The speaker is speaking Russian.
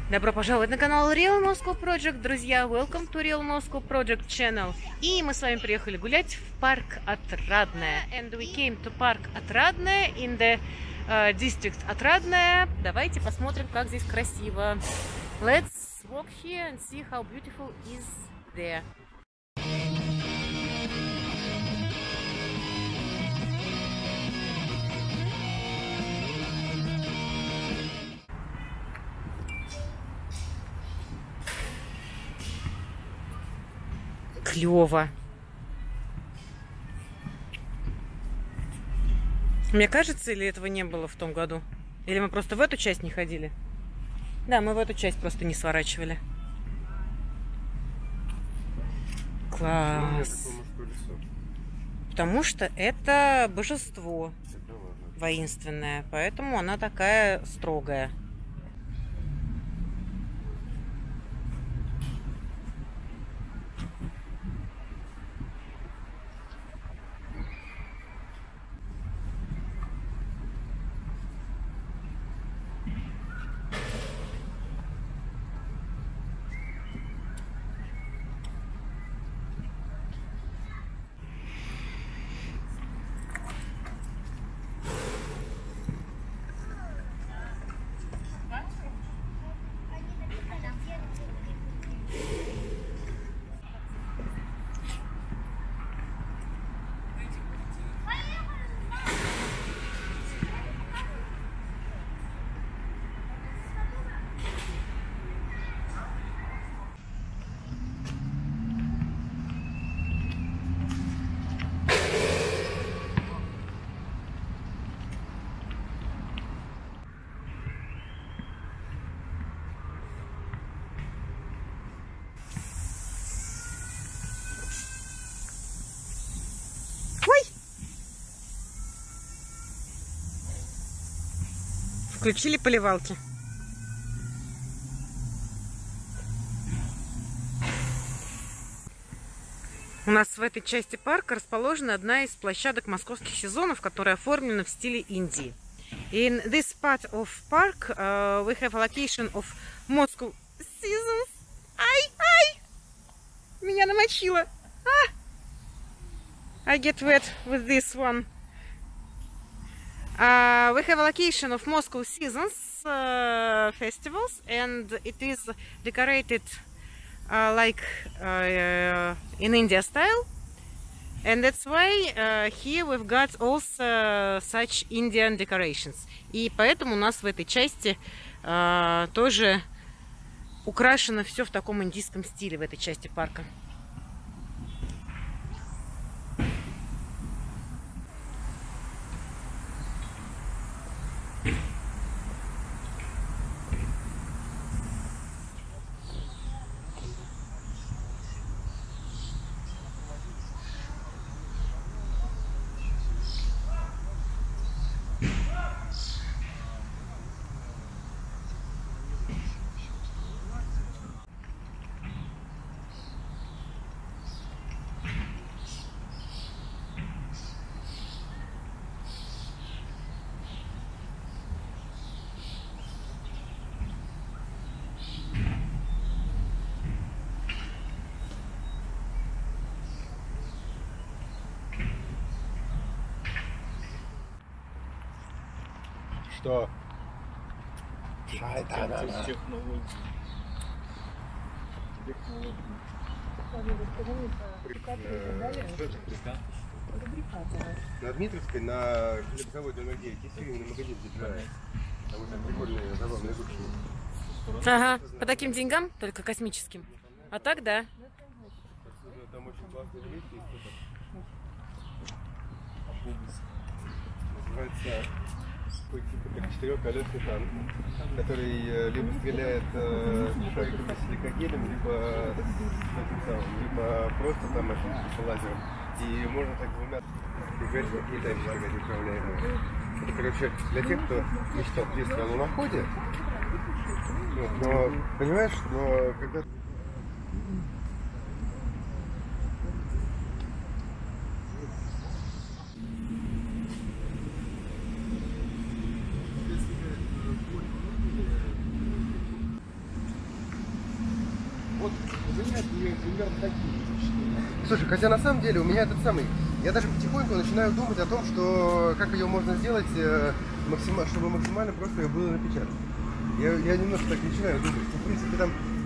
Добро пожаловать на канал Real Moscow Project, друзья. Welcome to Real Moscow Project channel. И мы с вами приехали гулять в парк Отрадное. And we came to парк Отрадное in the district Отрадное. Давайте посмотрим, как здесь красиво. Let's walk here and see how beautiful is there. Клево. Мне кажется, или этого не было в том году? Или мы просто в эту часть не ходили? Да, мы в эту часть просто не сворачивали. Класс. Потому что это божество воинственное, поэтому она такая строгая. Включили поливалки. У нас в этой части парка расположена одна из площадок московских сезонов, которая оформлена в стиле Индии. In this part of park we have a location of Moscow seasons. Ай! Меня намочило. I get wet with this one. We have a location of Moscow seasons festivals, and it is decorated like in India style, and that's why here we've got also such Indian decorations. И поэтому у нас в этой части тоже украшено все в таком индийском стиле в этой части парка. Что? На Дмитровской, на хлебзаводе «Ногей», кисельный магазин держали. Там очень прикольные, забавные игрушки. Ага, по таким деньгам, только космическим. А так, да. Там очень классные вещи есть. Называется как четырехколесный танк, который либо стреляет шариком силикагелем, либо просто там лазером. И можно так двумя играть, как летающие управляемые. Это, короче, для тех, кто мечтал в на луноходе. Но, понимаешь, но когда... вот занять ее примерно такие впечатления. Слушай, хотя на самом деле у меня этот самый... Я даже потихоньку начинаю думать о том, что как ее можно сделать, чтобы максимально просто ее было напечатать. Я немножко так начинаю думать. В принципе, там